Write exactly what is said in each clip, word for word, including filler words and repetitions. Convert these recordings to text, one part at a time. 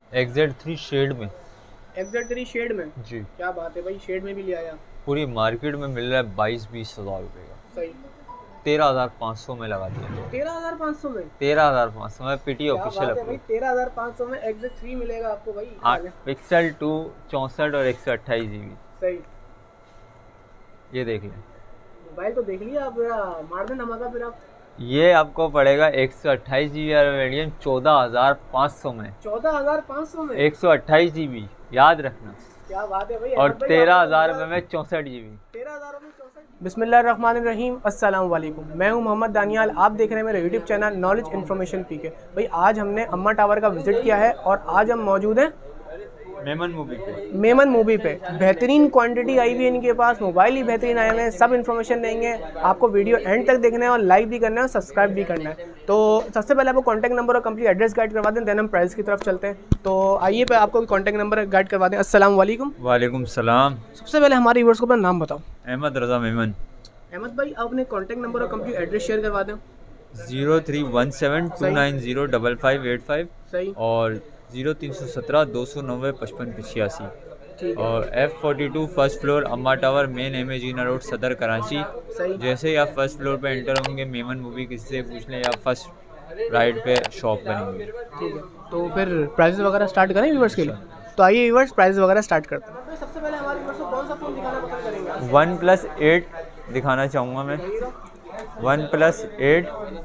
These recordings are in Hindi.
एक्स जेड थ्री शेड में। एक्स जेड थ्री शेड में जी। क्या बात है भाई, शेड में भी ले आया। पूरी मार्केट में मिल रहा है बाईस बीस हज़ार रुपये का। सही। तेरह हज़ार पाँच सौ में लगा दिया। तेरह हजार पाँच सौ में। तेरह हज़ार पाँच सौ में पीटी क्या ऑफिशियल बात है भाई, अप्रूव। तेरह हजार पाँच सौ में एक्स जेड थ्री मिलेगा आपको भाई। आठ पिक्सल टू चौंसठ और एक सौ अट्ठाईस जी बी। सही। ये देख लें, मोबाइल तो देख लिया आप, मार दे धमाका फिर आप। ये आपको पड़ेगा एक सौ अट्ठाईस जी बी वेरियंट चौदह हज़ार पाँच सौ में। चौदह हजार पाँच सौ में एक सौ अट्ठाईस जी बी याद रखना। क्या बात है भाई। और तेरह हज़ार रुपये में चौंसठ जी बी। तेरह हजार में चौसठ। बिस्मिल्लाहिर्रहमानिर्रहीम, अस्सलाम वालेकुम। मैं हूं मोहम्मद दानियाल, आप देख रहे हैं मेरा YouTube channel knowledge information PK. भाई आज हमने अम्मा टावर का विजिट किया है और आज हम मौजूद हैं मेमन मूवी पे। मेमन मूवी पे। बेहतरीन क्वांटिटी आई हुई है इनके पास, मोबाइल ही बेहतरीन आए हुए हैं। सब इन्फॉर्मेशन देंगे आपको, वीडियो एंड तक देखना है और लाइक भी करना है और सब्सक्राइब भी करना है। तो सबसे पहले आपको कॉन्टैक्ट नंबर और कंप्लीट एड्रेस गाइड करवा दें, देन हम प्राइस की तरफ चलते हैं। तो आइए पे आपको कॉन्टैक्ट नंबर गाइड करवा दें। अस्सलाम वालेकुम। वालेकुम सलाम। सबसे पहले हमारे व्यूअर्स को अपना नाम बताओ। अहमद रज़ा मेमन। अहमद भाई आप अपने कॉन्टैक्ट नंबर और कंप्लीट एड्रेस शेयर करवा दें। Zero three one seven two nine zero double five eight five सही। और ज़ीरो तीन सौ सत्रह दो सौ नब्बे पचपन छियासी। ठीक है। और F forty two first floor Amma tower main M A Jinnah road Saddar Karachi. सही। जैसे ही आप फर्स्ट फ्लोर पे एंटर होंगे मेमन मूवी किसी से पूछ लें या फर्स्ट राइड पे शॉप बनेंगे। ठीक है, तो फिर प्राइस वगैरह स्टार्ट करें व्यूवर्स के लिए। तो आइए व्यूवर्स प्राइस वगैरह स्टार्ट करते हैं। सबसे पहले हमारे व्यूवर्स को कौन सा फ़ोन दिखाना पसंद करेंगे। वन प्लस एट दिखाना चाहूँगा मैं। वन प्लस एट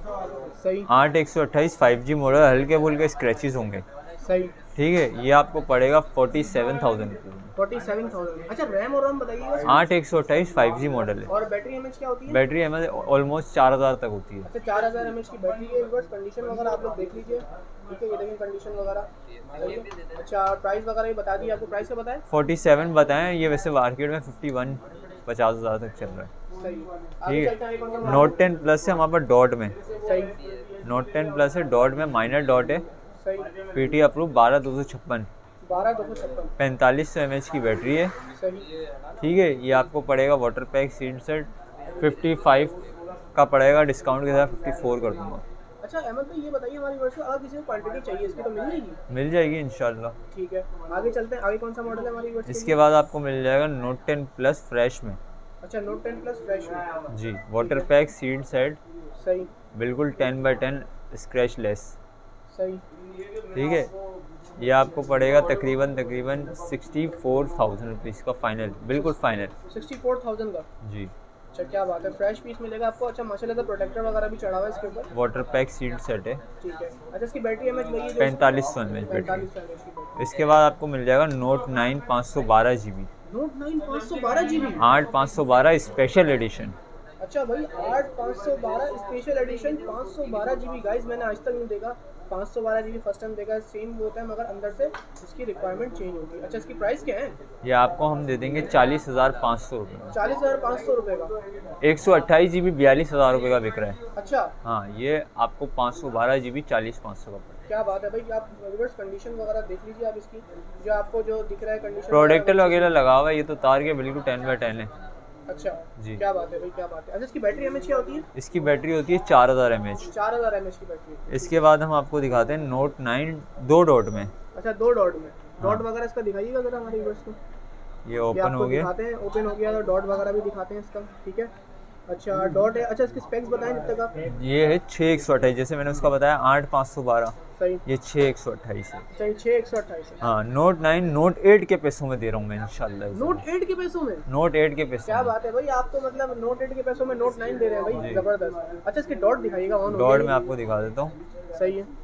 सही। आठ एक सौ अट्ठाईस फाइव जी मॉडल, हल्के फुल्के स्क्रैचेस होंगे। सही। ठीक है, ये आपको पड़ेगा फोर्टी सेवन थाउजेंड रुपये। Forty seven thousand. अच्छा रैम और रोम बताइएगा। आठ एक सौ अट्ठाईस फाइव जी मॉडल है। और बैटरी एमएच क्या होती है। बैटरी एम एच ऑलमोस्ट चार हज़ार तक होती है। अच्छा चार हज़ार एमएच की बैटरी है। व्यूअर्स कंडीशन वगैरह आप लोग देख लीजिए। ठीक है, ये देखिए कंडीशन वगैरह सही है। अच्छा प्राइस वगैरह भी बता दिए आपको, प्राइस का बताएं। फोर्टी सेवन बताएं, ये वैसे मार्केट में फिफ्टी वन पचास हज़ार तक चल रहा है। सही। ठीक है, नोट टेन प्लस है हमारे पास डॉट में। सही। नोट टेन प्लस है डॉट में, माइनर डॉट है। सही। पीटी अप्रूव बारह दो सौ छप्पन बारह दो सौ छप्पन पैंतालीस सौ एम एच की बैटरी है। सही। ठीक है, ये आपको पड़ेगा water pack seat set fifty five का पड़ेगा, डिस्काउंट के साथ फिफ्टी फोर कर दूँगा। अच्छा अहमद भाई ये बताइए हमारी वर्ष अगर किसी को क्वांटिटी चाहिए इसकी तो मिल जाएगी। मिल जाएगी इंशाल्लाह। ठीक है, आगे चलते हैं। आगे कौन सा मॉडल है हमारी वर्ष। इसके बाद आपको मिल जाएगा नोट टेन प्लस फ्रेश में। अच्छा नोट टेन प्लस फ्रेश में। जी, वाटर पैक सीट सेट सही। बिल्कुल ten by ten scratch less. सही। ठीक है, ये आपको पड़ेगा तकरीबन तकरीबन सिक्सटी फोर थाउजेंड रुपीज़ का फाइनल, बिल्कुल फाइनल। सिक्सटी फोर थाउजेंड का। जी। अच्छा क्या बात है, फ्रेश पीस मिलेगा आपको। अच्छा माशाल्लाह से प्रोटेक्टर वगैरह भी चढ़ा हुआ है इसके ऊपर। वाटर पैक सीट सेट है। ठीक है। अच्छा इसकी बैटरी एमएच वही है पैंतालीस सौ एम एच बैटरी। पैंतालीस सौ एमएच की बैटरी। इसके बाद आपको मिल जाएगा नोट नाइन पाँच सौ बारह जी बी। नोट नाइन पाँच सौ बारह जी बी। आठ पाँच सौ बारह स्पेशल एडिशन। अच्छा भाई आठ पाँच सौ बारह स्पेशल एडिशन पाँच सौ बारह जी बी। गाइज मैंने आज तक नहीं देखा पाँच सौ बारह जी बी, फर्स्ट टाइम देखा। सेम होता है मगर अंदर से इसकी रिक्वायरमेंट चेंज होती है। अच्छा इसकी प्राइस क्या है। ये आपको हम दे देंगे चालीस हज़ार पाँच सौ रुपये। चालीस हज़ार पाँच सौ रुपये का। एक सौ अट्ठाईस जी बी बयालीस हज़ार रुपये का बिक रहा है। अच्छा हाँ, ये आपको पाँच सौ बारह जी बी चालीस पाँच सौ का पड़ेगा। क्या बात है भाई, आप रिवर्स कंडीशन वगैरह देख लीजिए आप इसकी, जो आपको जो दिख रहा है कंडीशन। प्रोडक्टर वगैरह लगा हुआ है, ये तो तार के बिल्कुल टेन बाई टेन है। अच्छा जी। क्या बात है भाई, क्या बात है। अच्छा इसकी बैटरी एमएच क्या होती है। इसकी बैटरी होती है चार हज़ार एम एच। चार हज़ार एमएच की बैटरी। इसके बाद हम आपको दिखाते हैं नोट नाइन दो डॉट में। अच्छा दो डॉट में। डॉट हाँ। वगैरह इसका दिखाइएगा जरा हमारे व्यूअर्स को। ये ओपन हो गया। दिखाते हैं, ओपन हो गया तो डॉट वगैरह भी दिखाते हैं इसका। ठीक है, अच्छा डॉट है। अच्छा इसकी स्पेक्स बताएं जब तक आप। ये है छः एक सौ अट्ठाईस, जैसे मैंने उसका बताया आठ पाँच सौ बारह। सही। ये छः एक सौ अट्ठाईस है। अच्छा छः एक सौ अट्ठाईस है। हाँ, नोट नाइन नोट एट के पैसों में दे रहा हूँ मैं इंशाल्लाह। नोट एट के पैसों में। नोट एट के पैसों क्या में। बात है भाई, आप तो मतलब नोट एट के पैसों में नोट नाइन दे रहे हैं भाई, जबरदस्त। अच्छा इसकी डॉट दिखाइएगा। ऑन डॉट में आपको दिखा देता हूँ। सही है,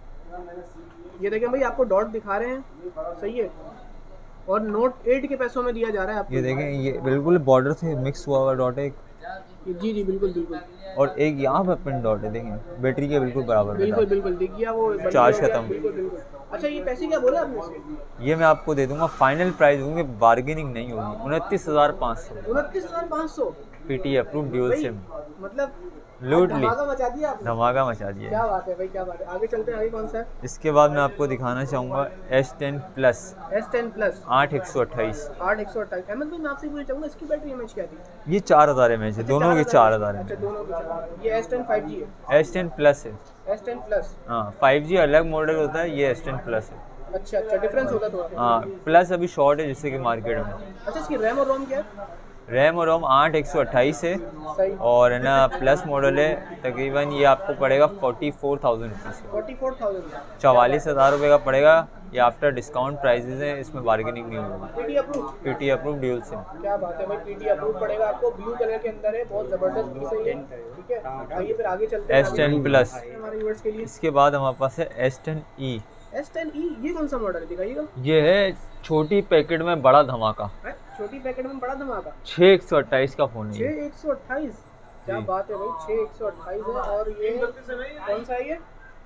ये देखें भाई आपको डॉट दिखा रहे हैं। सही है, और नोट एट के पैसों में दिया जा रहा है आपको। ये देखें, ये बिल्कुल बॉर्डर से मिक्स हुआ हुआ डॉट है। जी जी बिल्कुल बिल्कुल। और एक यहाँ पर पिन डॉट है, देखें बैटरी के बिल्कुल बराबर। बिल्कुल बिल्कुल दिख गया वो चार्ज खत्म। बिल्कुल बिल्कुल। अच्छा ये पैसे क्या बोले आपने इसके। ये मैं आपको दे दूंगा फाइनल प्राइस दूंगी, बार्गेनिंग नहीं होगी। उनतीस हज़ार पाँच सौ उनतीस हज़ार पाँच सौ। PT approve dual SIM. मतलब लूट ली, धमाका मचा दिया आपने। धमाका मचा दिया। क्या बात है भाई, क्या बात है। आगे चलते हैं, आगे कौन सा है। इसके बाद मैं आपको दिखाना चाहूँगा S ten plus S ten plus आठ एक सौ अट्ठाईस। आठ एक सौ अट्ठाईस। अहमद भाई मैं आपसे पूछना चाहूँगा इसकी बैटरी एमएच क्या थी। ये चार हज़ार एम एच है, दोनों की चार हज़ार एम अच्छा एच। दोनों की चार। ये एस टेन फाइव जी है। एस टेन प्लस है। S ten plus. हाँ, फाइव जी अलग मॉडल होता है, ये एस टेन प्लस है। अच्छा अच्छा, डिफरेंस होता है थोड़ा। हाँ, प्लस अभी शॉर्ट है जिससे कि मार्केट में। अच्छा, इसकी रैम और रोम क्या है? रैम और रोम आठ एक सौ अट्ठाईस है सही। और है ना प्लस मॉडल है। तकरीबन ये आपको पड़ेगा फोर्टी फोर थाउजेंड रुपीज़ का, फोर्टी फोर थाउजेंड चवालीस हज़ार रुपये का पड़ेगा। ये आफ्टर डिस्काउंट प्राइजेज हैं, इसमें बार्गेनिंग नहीं होगी। PT approve? PT approve dual SIM. क्या बात है भाई, पीटी अप्रूव पड़ेगा आपको, ब्लू कलर के अंदर है, बहुत जबरदस्त पीस है ये, ठीक है। आइए फिर आगे चलते हैं। एस टेन प्लस हमारे व्यूअर्स के लिए। इसके बाद हमारे पास है S ten E. S ten E, ये कौन सा मॉडल है, दिखाइएगा। ये है छोटी पैकेट में बड़ा धमाका, है? छोटी पैकेट में बड़ा धमाका। छः एक सौ अट्ठाईस का फ़ोन है ये। छः एक सौ अट्ठाईस, क्या जी। बात है भाई, छः एक सौ अट्ठाईस है। और ये कौन सा है ये?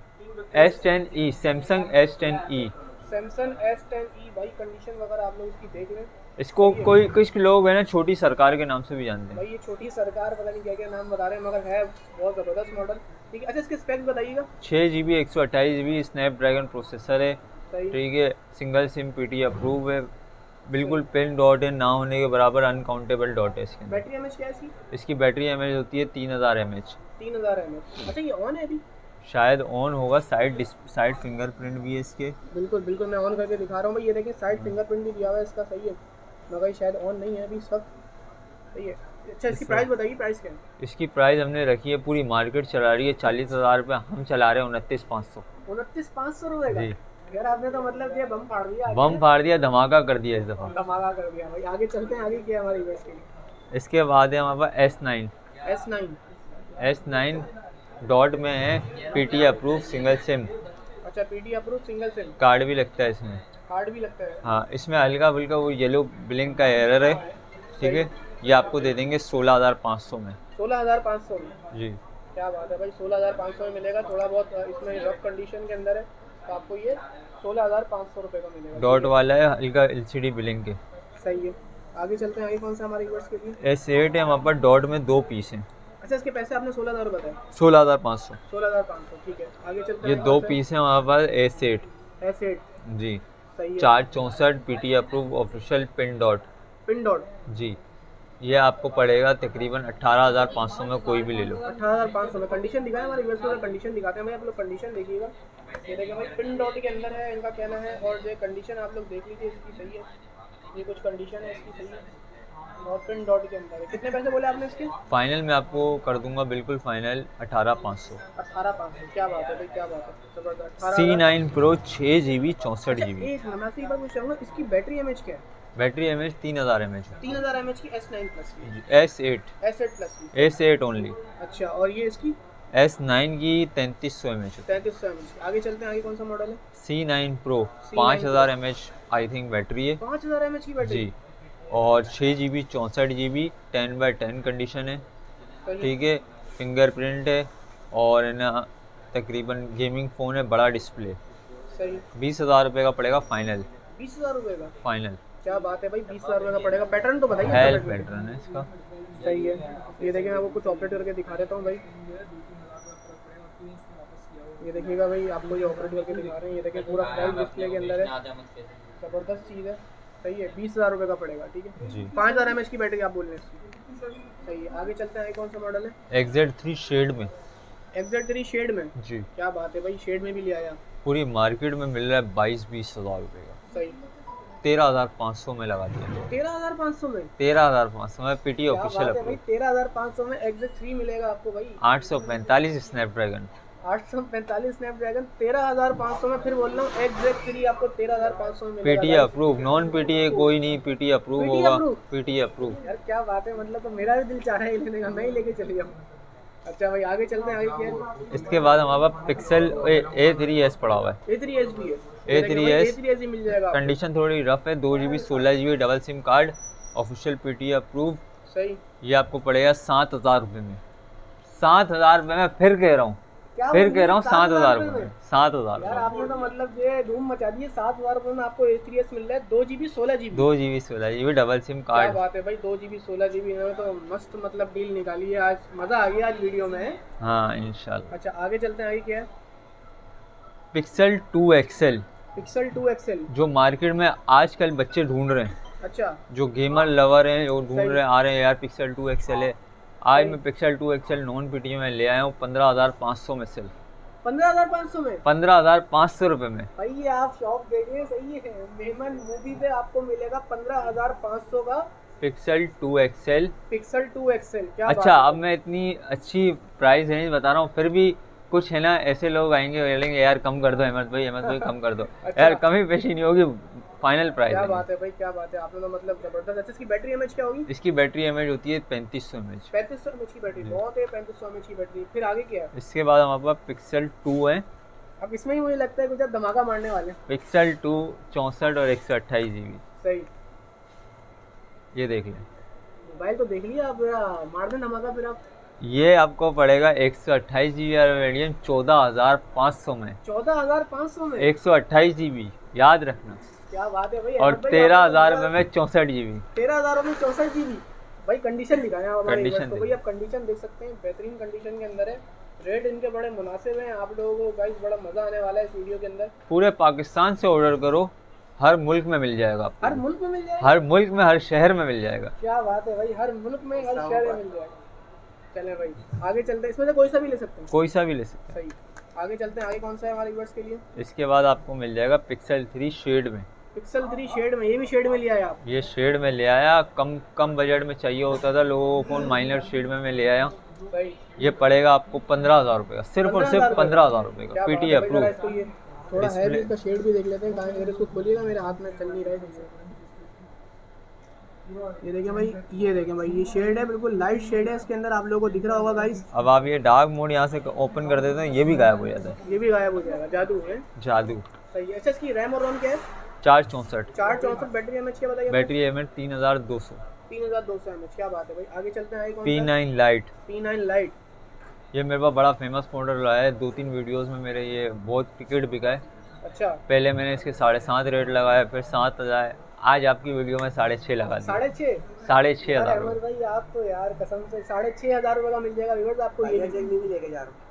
S ten E, Samsung S ten E. Samsung S ten E भाई, कंडीशन वगैरह आप लोग इसकी देख लें। इसको कोई कुछ लोग है ना छोटी सरकार के नाम से भी जानते हैं भाई ये छोटी सरकार, पता नहीं क्या क्या नाम बता रहे हैं, मगर है बहुत ज़बरदस्त मॉडल, ठीक है। अच्छा, इसके स्पेक्स बताइएगा। छः जी बी एक सौ अट्ठाईस जी बी स्नैपड्रैगन प्रोसेसर है, सही। ठीक है। सिंगल सिम पीटी अप्रूव है, बिल्कुल पिन डॉट है ना होने के बराबर, अनकाउंटेबल डॉट है इसके अंदर। बैटरी एमएच क्या है इसकी? इसकी बैटरी एम एच होती है तीन हज़ार एम एच। तीन हज़ार एम एच। अच्छा, ये ऑन है अभी? शायद ऑन होगा, साइड साइड फिंगरप्रिंट भी है इसके। बिल्कुल बिल्कुल, मैं ऑन करके दिखा रहा हूँ भाई, ये देखिए साइड फिंगरप्रिंट भी दिया हुआ है इसका, सही है। मगर शायद ऑन नहीं है अभी इस वक्त, सही है। अच्छा, इसकी प्राइस बताइए, प्राइस क्या है? इसकी प्राइस हमने रखी है, पूरी मार्केट चला रही है चालीस हज़ार रुपये, हम चला रहे हैं उनतीस पाँच सौ। उनतीस पाँच सौ रुपये का? जी यार आपने तो मतलब ये बम फाड़ दिया। बम फाड़ दिया, धमाका कर दिया इस दफ़ा, धमाका कर दिया भाई। आगे चलते हैं, आगे क्या है हमारे यूएस के लिए? इसके बाद है हमारे पास S nine. S nine. S nine dot में है, पीटी अप्रूव सिंगल सिम। अच्छा, PT approve single SIM, card भी लगता है इसमें। कार्ड भी लगता है? हाँ, इसमें हल्का फुल्का वो येलो ब्लिंक का एरर है, ठीक है। ये आपको दे देंगे सोलह हज़ार पाँच सौ में। सोलह हज़ार पाँच सौ में? जी, क्या बात है भाई, सोलह हज़ार पाँच सौ में मिलेगा। थोड़ा बहुत इसमें रफ कंडीशन के अंदर है, तो आपको ये सोलह हज़ार पाँच सौ रुपये का मिलेगा। डॉट वाला है, हल्का एलसीडी ब्लिंक है। सही है। आगे चलते हैं, आगे कौन सा हमारे यूएस के लिए? एस एट है हमारे पास, डॉट में दो पीस हैं। अच्छा, इसके पैसे आपने सोलह हज़ार बताए? सोलह हज़ार पाँच सौ। सोलह हज़ार पाँच सौ, ठीक है। आगे चलते ये हैं। दो पीस हैं हमारे पास एस एट। एस एट, जी, सही है। चार चौंसठ PT approve official pin dot. Pin dot? जी, ये आपको पड़ेगा तकरीबन अट्ठारह हज़ार पाँच सौ में, कोई भी ले लो। अठारह हज़ार पाँच सौ में। कंडीशन दिखाएं हमारे यूएस को, कंडीशन दिखाते हैं भाई, आप लोग कंडीशन देखिएगा। ये देखिए भाई, पिन डॉट के अंदर है, इनका कहना है। और जो कंडीशन आप लोग देख लीजिए इसकी, सही है। ये कुछ कंडीशन है इसकी, सही है। और पिन डॉट के अंदर है। कितने पैसे बोले आपने इसके? फाइनल में आपको कर दूंगा बिल्कुल फाइनल अठारह पाँच सौ। अठारह पाँच सौ, क्या बात है भाई, क्या बात है, जबरदस्त। सी नाइन प्रो छः जी बी चौंसठ जी बी। एक मैं एक बार पूछ रहा हूँ, इसकी बैटरी एमएच क्या है? बैटरी एम एच तीन हज़ार एम एच है। तीन हज़ार एमएच की एस नाइन प्लस की? S eight. S eight plus की? S eight only. अच्छा, और ये इसकी? एस नाइन की तैंतीस सौ एम एच है। तैंतीस सौ एमएच। आगे चलते हैं, आगे कौन सा मॉडल है? सी नाइन प्रो पाँच हज़ार M H I think battery है। पाँच हज़ार एमएच की बैटरी? जी, और छः जी बी चौंसठ G B ten by ten condition है, ठीक है। फिंगरप्रिंट है और है ना तकरीबन गेमिंग फ़ोन है, बड़ा डिस्प्ले। सही। बीस हज़ार रुपये का पड़ेगा फाइनल। बीस हज़ार रुपये का? फाइनल। क्या बात है भाई, बीस हज़ार रुपये का पड़ेगा। पैटर्न तो बताइए। हेल पैटर्न है इसका। सही है। ये देखिए, मैं आपको कुछ ऑपरेट करके दिखा देता हूँ भाई। ये देखिएगा भाई, आपको ये ऑपरेट करके दिखा रहे हैं। ये देखिए, पूरा फ्लैट डिस्प्ले के अंदर है, ज़बरदस्त चीज़ है। सही है, बीस हज़ार रुपये का पड़ेगा, ठीक है जी। पाँच हज़ार एम एच की बैटरी आप बोल रहे हैं इसकी, सही है। आगे चलते हैं, कौन सा मॉडल है? एक्जेड थ्री शेड में। एक्जेड थ्री शेड में? जी, क्या बात है भाई, शेड में भी ले आया। पूरी मार्केट में मिल रहा है बाईस बीस हज़ार रुपये का। सही। तेरह हज़ार पाँच सौ में लगा दिया। तेरह हज़ार पाँच सौ में? तेरह हज़ार पाँच सौ में पीटी ऑफिशियल भाई, अप्रूव। तेरह हज़ार पाँच सौ में एक्जेड थ्री मिलेगा आपको भाई। आठ सौ पैंतालीस स्नैपड्रैगन। आठ सौ पैंतालीस स्नैपड्रैगन, तेरह हज़ार पाँच सौ में। फिर बोल रहा हूँ, एक्जेड थ्री आपको तेरह हज़ार पाँच सौ में मिलेगा। पीटी अप्रूव, नॉन पीटी है कोई नहीं, पीटी अप्रूव पीटी होगा। अप्रूव? PT approve. यार क्या बात है, मतलब तो मेरा भी दिल चाह रहा है लेने का, मैं ही लेके चली जाऊँ। अच्छा भाई, आगे चलते हैं, आगे क्या है? इसके बाद हमारे पास पिक्सल ए थ्री एस पड़ा हुआ है। ए थ्री एस भी है? A three S A three S ही मिल जाएगा। कंडीशन थोड़ी रफ है, दो जी बी सोलह G B double SIM card, official PT approve. सही। ये आपको पड़ेगा सात हज़ार रुपये में। सात हज़ार रुपये में फिर कह रहा हूँ, फिर कह रहा हूँ सात हज़ार रुपये में। सात हज़ार यार आपने तो मतलब ये धूम मचा दी है। सात हज़ार रुपये में आपको ए थ्री एस मिल रहा है, दो जी बी सोलह जी बी। दो जी बी सोलह जी बी डबल सिम क्या कार्ड। बात है भाई, दो जी बी सोलह जी बी इन्होंने तो मस्त मतलब डील निकाली है आज। मज़ा आ गया आज वीडियो में। हाँ इंशाल्लाह। अच्छा, आगे चलते हैं, आगे क्या है? Pixel two XL. Pixel two XL जो मार्केट में आजकल बच्चे ढूंढ रहे हैं, अच्छा, जो गेमर लवर हैं वो ढूंढ सही। रहे हैं, आ रहे हैं यार पिक्सल टू एक्सएल है। आज सही। मैं Pixel two XL non PT में ले आया हूँ पंद्रह हज़ार पाँच सौ में सिर्फ। पंद्रह हजार पाँच सौ में, पंद्रह हजार पाँच सौ रुपये में। भाई ये आप शॉप देखिए, सही है। मेमन मूवी पे आपको मिलेगा पंद्रह हजार पाँच सौ का Pixel two XL, Pixel two XL. क्या अच्छा, अब मैं इतनी अच्छी प्राइस रेंज बता रहा हूँ, फिर भी कुछ है ना ऐसे लोग आएंगे बोलेंगे यार कम कर दो अहमद भाई, अहमद भाई कम कर दो। अच्छा। यार कमी पेशी नहीं होगी, फाइनल प्राइस। क्या बात है भाई, क्या बात है, आपने तो मतलब जबरदस्त। अच्छा, इसकी बैटरी एमएच क्या होगी? इसकी बैटरी एमएच होती है पैंतीस सौ एमएच। पैंतीस सौ एमएच की बैटरी, बहुत है। पैंतीस सौ एमएच की बैटरी। फिर आगे क्या है? इसके बाद हमारे पास पिक्सल टू है। अब इसमें ही मुझे लगता है कुछ अब धमाका मारने वाले हैं। पिक्सल टू चौंसठ और एक सौ अट्ठाईस जी बी। सही, ये देख लें, मोबाइल तो देख लिया, अब मार दें धमाका फिर आप। ये आपको पड़ेगा एक सौ अट्ठाईस जी बी वेरियंट चौदह हजार पाँच सौ में। चौदह हजार पाँच सौ में एक सौ अट्ठाईस जी बी, याद रखना। क्या बात है भाई। और तेरह हजार रुपये में चौंसठ जी बी। तेरह हजार में चौसठ जी बी। भाई कंडीशन दिखाएं आप हमारे कंडीशन व्यूअर्स को। भाई आप कंडीशन देख सकते हैं, बेहतरीन कंडीशन के अंदर है। रेट इनके बड़े मुनासिब हैं। आप लोगों को गाइस बड़ा मजा आने वाला है इस वीडियो के अंदर। पूरे पाकिस्तान से ऑर्डर करो, हर मुल्क में मिल जाएगा आपको। हर मुल्क में मिल जाएगा, हर मुल्क में, हर शहर में मिल जाएगा। क्या बात है भाई, हर मुल्क में, हर शहर में मिल जाएगा। चलें भाई आगे चलते हैं, इसमें से कोई सा भी ले सकते हैं। कोई सा भी ले सकते हैं। सही, आगे चलते हैं। आगे कौन सा है हमारे व्यूअर्स के लिए? इसके बाद आपको मिल जाएगा पिक्सल थ्री शेड में। पिक्सल थ्री शेड में, ये भी शेड में लिया है आप? ये शेड में ले आया, कम कम बजट में चाहिए होता था लोगों को फोन, माइनर शेड में मैं ले आया। भाई ये पड़ेगा आपको पंद्रह हजार रुपये का, सिर्फ और सिर्फ पंद्रह हजार रुपये का। PT approve. थोड़ा है भी, इसका शेड भी देख लेते हैं। कहाँ इसको खोलिएगा, मेरे हाथ में चल नहीं रहा है। ये देखें भाई, ये देखें भाई, ये शेड है, बिल्कुल लाइट शेड है इसके अंदर, आप लोगों को दिख रहा होगा गाइस। अब आप ये डार्क मोड यहाँ से ओपन कर देते हैं, ये भी गायब हो जाता है। ये भी गायब हो जाएगा, जादू है। जादू। सही है। अच्छा, इसकी रैम और रोम क्या है? चार चौंसठ। चार चौंसठ। बैटरी एमएच क्या बताइए? बैटरी एमएच तीन हजार दो सौ। तीन हजार दो सौ एमएच। क्या बात है भाई, आगे चलते हैं। P nine lite. P nine lite, ये मेरे पास बड़ा फेमस मॉडल रहा है, दो तीन वीडियोस में मेरे ये बहुत टिकट बिका है। अच्छा, पहले मैंने इसके साढ़े सात रेट लगाया, फिर सात हजार, आज आपकी वीडियो में साढ़े छः लगा दिया। साढ़े छः साढ़े छः हजार अहमद भाई आप तो यार कसम से साढ़े छः हजार रुपये का मिल जाएगा व्यूअर्स आपको। ये भी लेके जा रहा हूँ।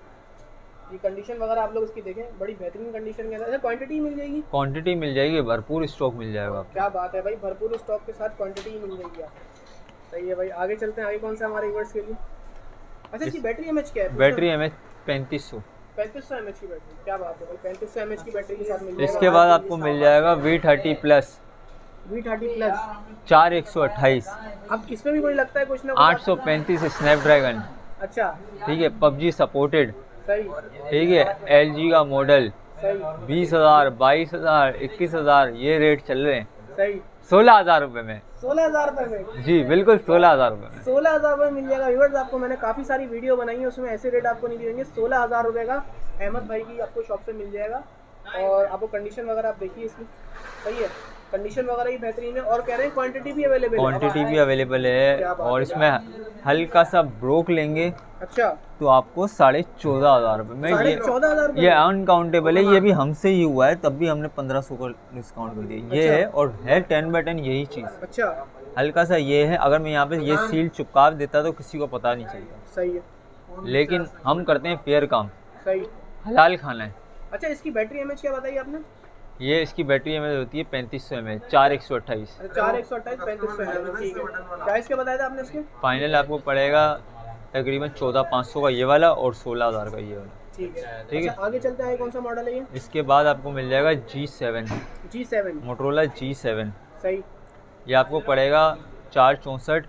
ये कंडीशन वगैरह आप लोग इसकी देखें, बड़ी बेहतरीन कंडीशन के अंदर। क्वांटिटी मिल जाएगी? क्वांटिटी मिल जाएगी, भरपूर स्टॉक मिल जाएगा आपको। क्या बात है भाई, भरपूर स्टॉक के साथ क्वांटिटी मिल जाएगी आपको। सही है भाई, आगे चलते हैं। आगे कौन सा हमारे व्यूअर्स के लिए? अच्छा, इसकी बैटरी एमएच क्या है? बैटरी एमएच पैंतीस सौ। पैंतीस सौ एमएच की बैटरी। क्या बात है भाई, पैंतीस सौ एमएच की बैटरी के साथ मिल जाएगा। इसके बाद आपको मिल जाएगा V thirty plus. V thirty plus चार एक सौ अट्ठाईस। अब इसमें भी कोई लगता है कुछ ना आठ सौ पैंतीस स्नैपड्रैगन। अच्छा, ठीक है, पबजी सपोर्टेड। सही, ठीक है, एलजी का मॉडल। सही, बीस हजार, बाईस हजार, इक्कीस हजार ये रेट चल रहे हैं। सही, सोलह हजार रुपये में। सोलह हजार रुपये में? जी बिल्कुल, सोलह हजार रुपये में। सोलह हजार रुपये मिल जाएगा व्यूअर्स आपको। मैंने काफ़ी सारी वीडियो बनाई है, उसमें ऐसे रेट आपको नहीं दिएंगे। सोलह हजार रुपये का अहमद भाई की आपको शॉप से मिल जाएगा। और आपको कंडीशन वगैरह आप देखिए इसकी, सही है, कंडीशन वगैरह ही बेहतरीन है। और कह रहे हैं क्वांटिटी भी अवेलेबल है। क्वांटिटी भी अवेलेबल है, और इसमें हल्का सा ब्रोक लेंगे अच्छा तो आपको साढ़े चौदह हजार रुपये में। ये चौदह हजार ये अनकाउंटेबल है, ये भी हमसे ही हुआ है, तब भी हमने पंद्रह सौ का डिस्काउंट कर दिया। ये है, और है टेन बाई टेन यही चीज़। अच्छा, हल्का सा ये है, अगर मैं यहाँ पे ये सील चिपका देता तो किसी को पता नहीं चलता। सही है, लेकिन हम करते हैं फेयर काम, सही, हलाल खाना है। अच्छा, इसकी बैटरी एमएच क्या बताई आपने? ये इसकी बैटरी एमएच होती है पैंतीस सौ एम एच, चार एक सौ अट्ठाईस। चार एक सौ अट्ठाईस, पैंतीस सौ एम एच। ठीक है, प्राइस क्या बताया था आपने इसके? फाइनल आपको पड़ेगा तकरीबन चौदह पाँच सौ का ये वाला, और सोलह हज़ार का ये वाला। ठीक है, ठीक है। अच्छा, आगे चलते हैं। कौन सा मॉडल है ये? इसके बाद आपको मिल जाएगा G seven. G seven, Motorola G seven. सही, ये आपको पड़ेगा चार चौंसठ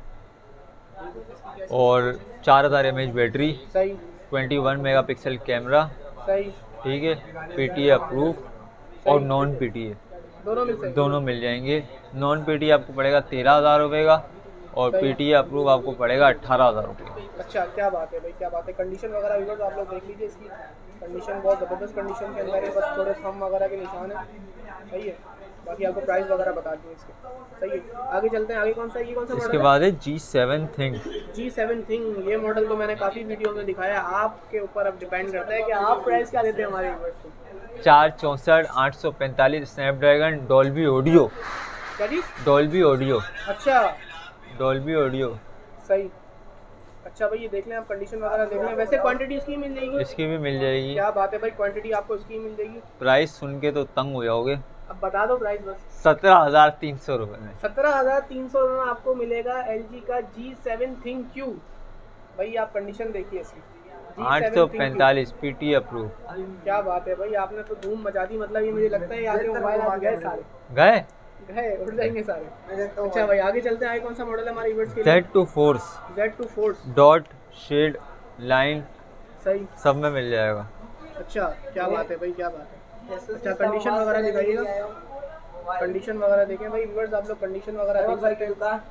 और चार हज़ार एम एच बैटरी, सही, twenty one megapixel camera, सही, ठीक है, पी टी ए अप्रूव और नॉन पी टी ए दोनों मिल सकते दोनों मिल जाएंगे। नॉन पी टी ए आपको पड़ेगा तेरह हज़ार रुपये का, और पी टी ए अप्रूव आपको पड़ेगा अट्ठारह हज़ार रुपये का। अच्छा, क्या बात है भाई, क्या बात है। कंडीशन वगैरह व्यूअर्स आप लोग देख लीजिए, इसकी कंडीशन बहुत ज़बरदस्त कंडीशन के अंदर है, बस थोड़े थम वगैरह के निशान है, सही है। बाकी आपको प्राइस वगैरह बता दिए इसके, सही है। आगे चलते हैं। आगे कौन सा है? ये कौन सा मॉडल है? इसके बाद है G seven ThinQ. G seven ThinQ, ये मॉडल तो मैंने काफ़ी वीडियो में दिखाया। आपके ऊपर अब डिपेंड करता है कि आप प्राइस क्या देते हैं हमारे व्यूअर्स को। चार चौंसठ आठ सौ पैंतालीस स्नैपड्रैगन, डॉल्बी ऑडियो। क्या जी? Dolby audio. अच्छा, डॉल्बी ऑडियो, सही। अच्छा भाई, ये देख लें आप, कंडीशन वगैरह देख लें। वैसे क्वांटिटी इसकी मिल जाएगी? इसकी भी मिल जाएगी। क्या बात है भाई, क्वांटिटी आपको इसकी मिल जाएगी। प्राइस सुन के तो तंग हो जाओगे। अब बता दो प्राइस बस। सत्रह हजार तीन सौ रुपये में। सत्रह हजार तीन सौ में आपको मिलेगा एल जी का जी सेवन थिंग क्यू। भाई आप कंडीशन देखिए इसकी, आठ सौ पैंतालीस पी टी अप्रूव। क्या बात है भाई, आपने तो धूम मचा दी। मतलब ये मुझे लगता है आगे मोबाइल आज गए सारे, गए गए उड़ जाएंगे सारे। अच्छा भाई आगे चलते हैं, आगे कौन सा मॉडल है हमारे यूवर्स के लिए? Z two force, Z two force dot shade line सही सब में मिल जाएगा। अच्छा क्या बात है भाई, क्या बात है। अच्छा कंडीशन वगैरह दिखाइएगा, कंडीशन वगैरह देखें भाई व्यूअर्स, आप लोग कंडीशन वगैरह देख सकते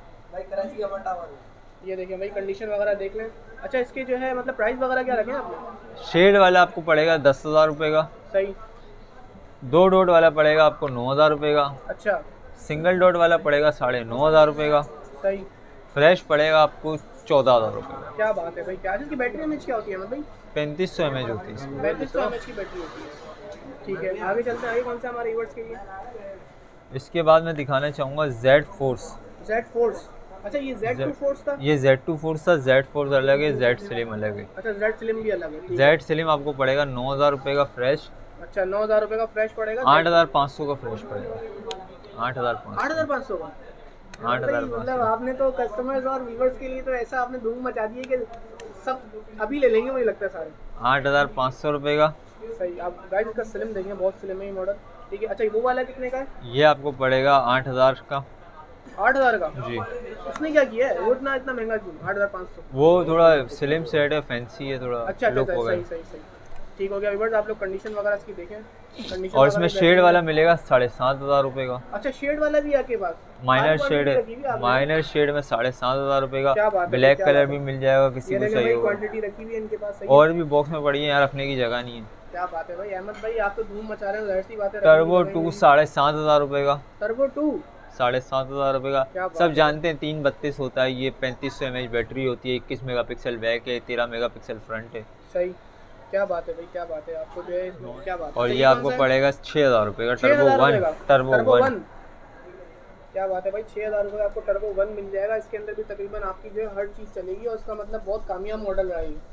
हैं। ये देखें भाई कंडीशन वगैरह देख लें। अच्छा इसके जो है मतलब प्राइस वगैरह क्या रखें आपने? शेड वाला आपको पड़ेगा दस हज़ार रुपये का, सही। दो डॉट वाला पड़ेगा आपको नौ हज़ार रुपये का, अच्छा सिंगल डॉट वाला पड़ेगा साढ़े नौ हज़ार रुपये का, सही। फ्रेश पड़ेगा आपको चौदह हज़ार रुपये का। क्या बात है भाई, क्या इसकी बैटरी एमएच क्या होती है मतलब? पैंतीस सौ एम एच होती है, पैंतीस सौ एमएच की बैटरी होती है। ठीक है आगे चलते हैं, आगे कौन सा हमारे व्यूअर्स के लिए? इसके बाद मैं दिखाना चाहूँगा जेड फोर्स। जेड फोर्स, अच्छा ये जेड टू फोर्स था? ये जेड टू फोर्स था, जेड फोर्स अलग है, जेड स्लिम अलग है। अच्छा जेड स्लिम भी अलग है। जेड स्लिम आपको पड़ेगा नौ हज़ार रुपये का फ्रेश। अच्छा नौ हज़ार रुपये का फ्रेश पड़ेगा, आठ हज़ार पाँच सौ का फ्रेश पड़ेगा, आठ हज़ार पाँच आठ हज़ार पाँच सौ का। आठ हज़ार पाँच मतलब सौ आपने तो कस्टमर्स और व्यूअर्स के लिए तो ऐसा आपने धूम मचा दी है कि सब अभी ले लेंगे मुझे लगता है सारे। आठ हज़ार पाँच सौ रुपये का सही। आप गाइस इसका स्लिम देखेंगे, बहुत स्लिम है ये मॉडल। ठीक है अच्छा वो वाला कितने का है? ये आपको पड़ेगा आठ हज़ार का। आठ हज़ार का जी। उसने क्या किया है, वो इतना इतना महंगा क्यों? आठ हज़ार पाँच सौ। वो थोड़ा स्लिम सेट है, फैंसी है थोड़ा। अच्छा अच्छा लुक सही वगैरह। सही सही सही ठीक हो गया व्यूअर्स, आप लोग कंडीशन वगैरह इसकी देखें। कंडीशन और इसमें शेड वाला मिलेगा साढ़े सात हज़ार रुपये का। अच्छा शेड वाला भी है आपके पास? माइनर सारी शेड quantity रखी हुई है है, आपने? माइनर शेड में साढ़े सात हज़ार रुपये क्या का। बात है, ब्लैक क्या कलर बात भी है। मिल जाएगा किसी ये को देखें चाहिए भाई होगा। क्वांटिटी रखी हुई है इनके पास, सही है। और भी बॉक्स में पड़ी है, यहाँ रखने की जगह नहीं है। क्या बात है भाई अहमद भाई, आप तो धूम मचा रहे हो, जाहिर सी बात है। टर्बो टू साढ़े सात हज़ार रुपये का, टर्बो टू साढ़े सात हज़ार रुपये क्या का। बात सब है। जानते हैं तीन बत्तीस होता है, ये पैंतीस सौ एम एच बैटरी होती है, इक्कीस मेगा पिक्सल बैक है, तेरह मेगा पिक्सल फ्रंट है। सही। क्या बात है भाई, क्या बात है। आपको जो है इसमें क्या बात है। और अच्छा, ये कौन आपको सा है? पड़ेगा छः हज़ार रुपये का, छह टर्बो हज़ार रुपये वन। का? Turbo turbo one one. क्या बात है भाई, छः हज़ार रुपये का आपको टर्बो वन मिल जाएगा। इसके अंदर भी तकरीबन आपकी जो है हर चीज़ चलेगी और उसका मतलब बहुत कामयाब मॉडल रहा है ये।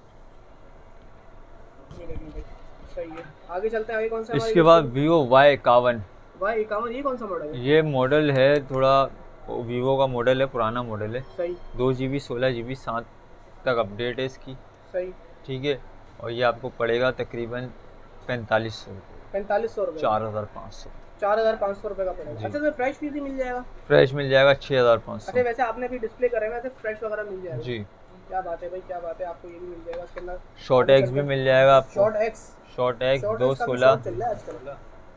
ये देखिए भाई, सही है। आगे चलते हैं, आगे कौन सा? इसके बाद वीवो वाई इक्यावन। वाई इक्यावन, ये कौन सा मॉडल है? ये मॉडल है थोड़ा वीवो का मॉडल है, पुराना मॉडल है। सही दो जी बी सोलह जी बी सात तक अपडेट है इसकी। सही। ठीक है, और ये आपको पड़ेगा तकरीबन पैंतालीस सौ रुपये, पैंतालीस सौ रुपये, चार हज़ार पाँच सौ चार हज़ार पाँच सौ रुपये का पड़ेगा। जी। अच्छा तो फ्रेश पीस ही मिल जाएगा? फ्रेश मिल जाएगा छः हज़ार पाँच अच्छा सौ वैसे आपने भी डिस्प्ले करे हुए, वैसे फ्रेश वगैरह मिल जाएगा? जी। क्या बात है भाई, क्या बात है। आपको ये भी मिल जाएगा इसके अंदर। शॉर्ट एक्स भी मिल जाएगा आपको। Short X, short X short दो एक्स का भी सोलह शॉर्ट चल रहा है आजकल।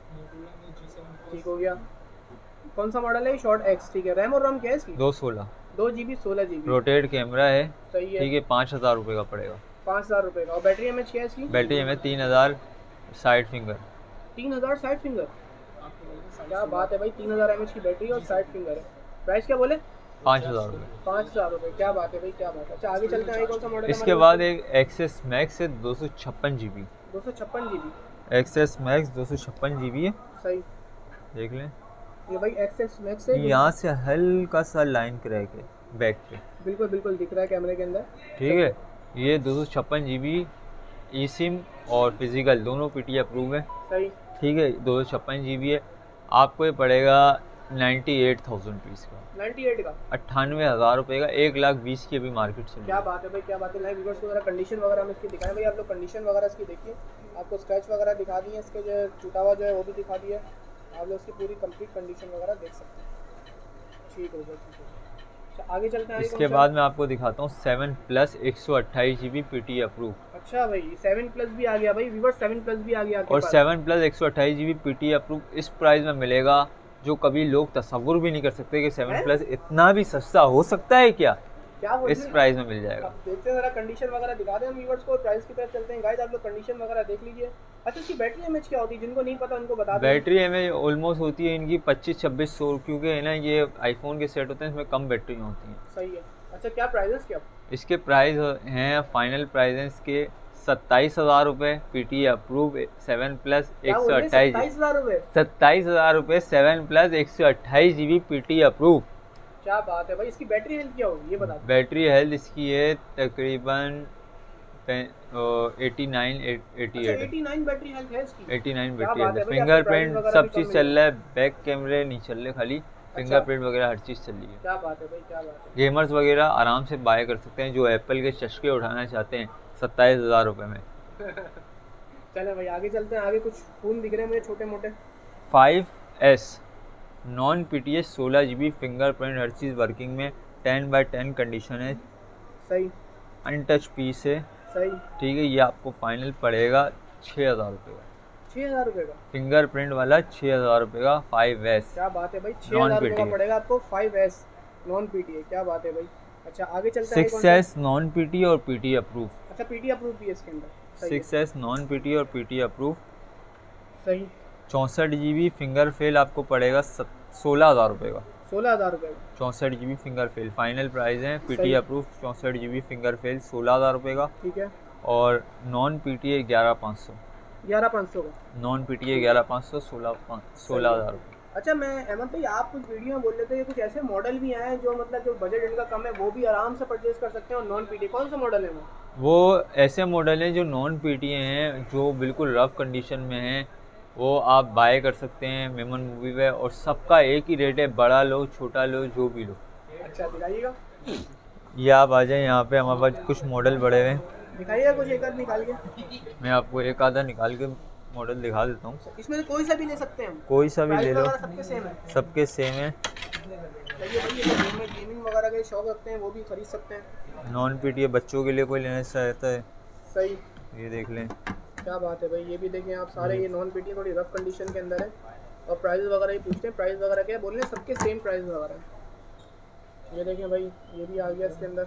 ठीक हो गया। कौन सा मॉडल है? Short X. ठीक है, रैम और रोम क्या है इसकी? दो सोलह दो जी बी सोलह जी बी रोटेट कैमरा है। सही है। ठीक है, पाँच हज़ार रुपये का पड़ेगा, पाँच हज़ार रुपये का। और बैटरी एम एच क्या है इसकी? बैटरी हमें तीन हज़ार साइड फिंगर। तीन हज़ार साइड फिंगर, क्या बात है भाई। तीन हज़ार एम एच की बैटरी और साइड फिंगर है। प्राइस क्या बोले? पाँच हज़ार रुपये। पाँच हज़ार रुपये, क्या बात है भाई, क्या बात है। अच्छा आगे चलते हैं, आगे कौन सा मॉडल? इसके बाद एक एक्सेस मैक्स है दो सौ छप्पन जी बी। दो सौ छप्पन जी बी एक्सेस मैक्स दो सौ छप्पन जी बी है, सही। देख लें। ये भाई एक्सेस मैक्स है। यहाँ से हल्का सा लाइन क्रैक है बैक पे, बिल्कुल बिल्कुल दिख रहा है कैमरे के अंदर। ठीक है। ये दो सौ छप्पन जी बी ई सिम और फिजिकल दोनों पी टी अप्रूव है। सही। ठीक है, दो सौ छप्पन जी बी है। आपको ये पड़ेगा नाइन्टी एट थाउजेंड रुपीज़ का, नाइन्टी एट का, अट्ठानवे हज़ार रुपये का। एक लाख बीस की अभी मार्केट से। क्या बात है भाई, क्या बात है। लाइव व्यूअर्स को जरा कंडीशन वगैरह हम इसकी दिखाएं भाई। आप लोग कंडीशन वगैरह इसकी देखिए, आपको स्क्रैच वगैरह दिखा दिए, इसके जो है टूटा हुआ जो है वो भी दिखा दिया। आप लोग इसकी पूरी कंप्लीट कंडीशन वगैरह देख सकते हैं। ठीक हो गया, ठीक हो गया। अच्छा आगे चलते हैं, आगे इसके कौन सा? बाद मैं आपको दिखाता हूँ सेवन प्लस एक सौ अट्ठाईस G B P T approve. अच्छा भाई सेवन प्लस भी आ गया भाई व्यूअर्स, सेवन प्लस भी आ गया आपके और पास। सेवन प्लस एक सौ अट्ठाईस G B P T approve इस प्राइस में मिलेगा, जो कभी लोग तस्वुर भी नहीं कर सकते कि सेवन प्लस इतना भी सस्ता हो सकता है क्या। क्या बोल इस रहे हैं? प्राइस में मिल जाएगा। अब देखते हैं जरा कंडीशन वगैरह दिखा दें हम व्यूअर्स को, प्राइस की तरफ चलते हैं। गाइस आप लोग कंडीशन वगैरह देख लीजिए। अच्छा इसकी बैटरी एमएच क्या होती है, जिनको नहीं पता उनको बता दें। बैटरी एमएच ऑलमोस्ट होती है इनकी पच्चीस छब्बीस सौ, क्योंकि है ना ये आईफोन के सेट होते हैं, इसमें कम बैटरी होती हैं। सही है। अच्छा क्या प्राइस क्या? इसके प्राइस हैं, फाइनल प्राइस हैं इसके सत्ताईस हज़ार रुपये P T approve seven plus एक सौ अट्ठाईस सत्ताईस हज़ार रुपये सत्ताईस हज़ार रुपये सेवन प्लस एक सौ अट्ठाईस G B P T approve. क्या बात है भाई। इसकी बैटरी हेल्थ क्या होगी ये बता दो। बैटरी हेल्थ इसकी है तकरीबन eighty nine eighty eight eighty nine battery health है इसकी। एटी नाइन क्या बैटरी बात है हेल्थ। भाई, आपको फिंगरप्रिंट प्राइस वगैरह सब भी चीज़ कम चल रहा है, बैक कैमरे नहीं चल रहे, खाली फिंगरप्रिंट वगैरह हर चीज़ चल रही है। क्या बात है भाई, क्या बात है। गेमर्स वगैरह आराम से बाय कर सकते हैं, जो एप्पल के चस्के उठाना चाहते हैं सत्ताईस हज़ार रुपये में। चलो भाई आगे चलते हैं, आगे कुछ फ़ोन दिख रहे हैं मुझे छोटे मोटे। Five S non P T S सोलह जी बी फिंगरप्रिंट हर चीज़ वर्किंग में, टेन बाई टेन कंडीशन है, सही, अनटच पीस है, सही, ठीक है। ये आपको फाइनल पड़ेगा छः हज़ार रुपये का, छः हज़ार रुपये का फिंगरप्रिंट वाला छः हज़ार रुपये का फाइव एस। क्या बात है भाई, छः हज़ार रुपये का पड़ेगा आपको five S non P T A, क्या बात है भाई। अच्छा आगे चलते हैं। Six S non P T और पी टी अप्रूव। अच्छा पी टी अप्रूव भी है इसके अंदर। Six S non P T और पी टी अप्रूव, सही। चौंसठ जी बी फिंगर फेल आपको पड़ेगा सोलह हज़ार रुपये का, सोलह हज़ार रुपये का। चौंसठ G B finger fail final price है। पी टी अप्रूव चौंसठ जी बी फिंगर फेल सोलह हज़ार रुपये का, ठीक है। और नॉन पी टी ए ग्यारह पाँच सौ, ग्यारह पाँच सौ का नॉन पी टी ए ग्यारह पाँच सौ, सोलह सोलह हज़ार रुपये। अच्छा मैं अहमद भाई, आप कुछ वीडियो में बोल रहे थे कि कुछ ऐसे मॉडल भी आए हैं जो मतलब जो बजट इनका कम है वो भी आराम से परचेज कर सकते हैं, और नॉन पीटी कौन सा मॉडल है वो? वो ऐसे मॉडल हैं जो नॉन पी टी ए हैं, जो बिल्कुल रफ कंडीशन में हैं, वो आप बाय कर सकते हैं मेमन मूवी पे, और सबका एक ही रेट है, बड़ा लो छोटा लो जो भी लो। अच्छा दिखाइएगा, ये आप आ जाएँ यहाँ पे, हमारे पास कुछ मॉडल बड़े हुए हैं, दिखाइएगा कुछ एक आध निकाल के। मैं आपको एक आधा निकाल के मॉडल दिखा देता हूँ। इसमें से कोई सा भी ले सकते हैं हम? कोई सा भी ले लो, सबके सेम है? सबके सेम है। चलिए भाई, ये तो गेमिंग वगैरह के शौक रखते हैं वो भी खरीद सकते हैं। नॉन पी टी ए बच्चों के लिए कोई लेना चाहता है, सही, ये देख लें। क्या बात है भाई, ये भी देखें आप सारे, ये नॉन पीटी थोड़ी रफ कंडीशन के अंदर है, और प्राइस वगैरह ही पूछते हैं, प्राइस वगैरह क्या बोल रहे हैं, सबके सेम प्राइस वगैरह है। ये देखें भाई, ये भी आ गया इसके अंदर,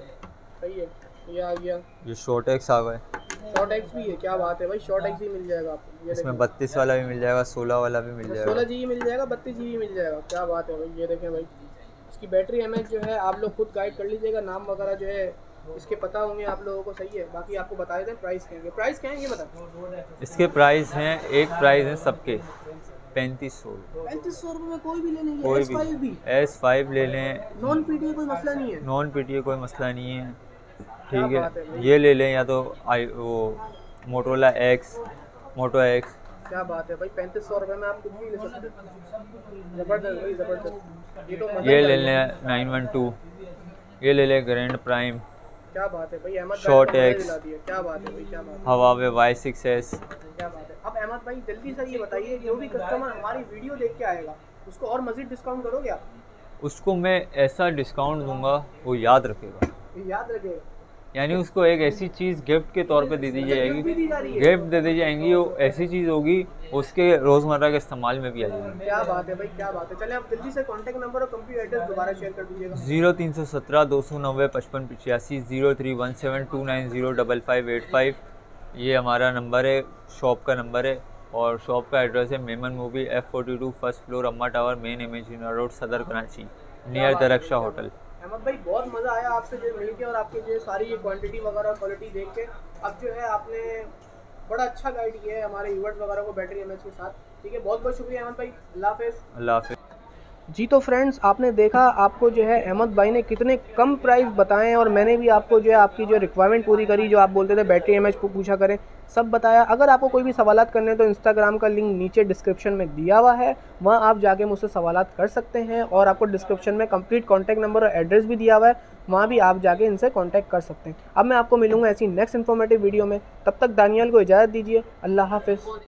सही है, ये आ गया, ये शॉर्ट एक्स आ गए, शॉर्ट एक्स भी है, क्या बात है भाई, शॉर्ट एक्स भी मिल जाएगा आपको। ये इसमें बत्तीस वाला भी मिल जाएगा, सोलह वाला भी मिल जाएगा, सोलह जी बी मिल जाएगा, बत्तीस जी बी मिल जाएगा, क्या बात है भाई। ये देखें भाई, इसकी बैटरी एम एच जो है आप लोग खुद गाइड कर लीजिएगा, नाम वगैरह जो है इसके पता होंगे आप लोगों को, सही है। बाकी आपको बता देते हैं प्राइस क्या है, प्राइस क्या है ये बता। इसके प्राइस हैं, एक प्राइस है सबके पैंतीस सौ पैंतीस सौ रुपये में कोई भी ले लेंगे, कोई एस फाइव भी, एस फाइव ले लें, नॉन पीटी कोई मसला नहीं है, नॉन पी टी ए कोई मसला नहीं है, ठीक है। ये ले लें, या तो आई वो मोटोरोला एक्स, मोटो एक्स, क्या बात है भाई, पैंतीस सौ रुपये में आप कुछ भी ले सकते हैं, ज़बरदस्त भाई ज़बरदस्त। ये तो मजा ये ही आ ले गया। लें नाइन वन टू, ये ले लें ग्रैंड प्राइम, क्या बात है भाई, अहमद शॉर्ट भाई एक्स, दिला दिया, क्या बात है भाई, क्या बात है, हवावे वाई सिक्स एस। क्या बात है। अब अहमद भाई जल्दी से ये बताइए, जो भी कस्टमर हमारी वीडियो देख के आएगा उसको और मज़ीद डिस्काउंट करोगे आप? उसको मैं ऐसा डिस्काउंट दूंगा वो याद रखेगा, ये याद रखेगा, यानी उसको एक ऐसी चीज़ गिफ्ट के तौर पे दे दी जाएगी, भी दी जा रही है, गिफ्ट दे दी जाएंगी, वो ऐसी चीज़ होगी उसके रोज़मर्रा के इस्तेमाल में भी आ जाएगी। क्या बात है भाई, क्या बात है। चलिए आप जल्दी से कॉन्टैक्ट नंबर और कंप्लीट एड्रेस दोबारा शेयर कर दीजिएगा। जीरो तीन सौ सत्रह दो सौ नब्बे पचपन पचासी, zero three one seven two nine zero double five eight five, ये हमारा नंबर है, शॉप का नंबर है, और शॉप का एड्रेस है Memon movie, F forty two first floor, Amma tower, main इमेजिनर road, Saddar Karachi, near the Raksha hotel. Ahmed भाई बहुत मज़ा आया आपसे जो मिल के, और आपके जो सारी ये क्वांटिटी वगैरह क्वालिटी देख के, अब जो है आपने बड़ा अच्छा गाइड किया है हमारे यूवर्स वगैरह को बैटरी एम एच के साथ, ठीक है। बहुत बहुत शुक्रिया अहमद भाई, अल्लाह हाफ़िज़। अल्लाह हाफ़िज़। जी तो फ्रेंड्स, आपने देखा आपको जो है अहमद भाई ने कितने कम प्राइस बताएं, और मैंने भी आपको जो है आपकी जो रिक्वायरमेंट पूरी करी, जो आप बोलते थे बैटरी एम एच पूछा करें, सब बताया। अगर आपको कोई भी सवालात करने हैं तो इंस्टाग्राम का लिंक नीचे डिस्क्रिप्शन में दिया हुआ है, वहाँ आप जाके मुझसे सवालात कर सकते हैं, और आपको डिस्क्रिप्शन में कंप्लीट कॉन्टैक्ट नंबर और एड्रेस भी दिया हुआ है, वहाँ भी आप जाके इनसे कॉन्टैक्ट कर सकते हैं। अब मैं आपको मिलूँगा ऐसी नेक्स्ट इन्फॉर्मेटिव वीडियो में, तब तक दानियल को इजाज़त दीजिए, अल्लाह हाफ़िज़।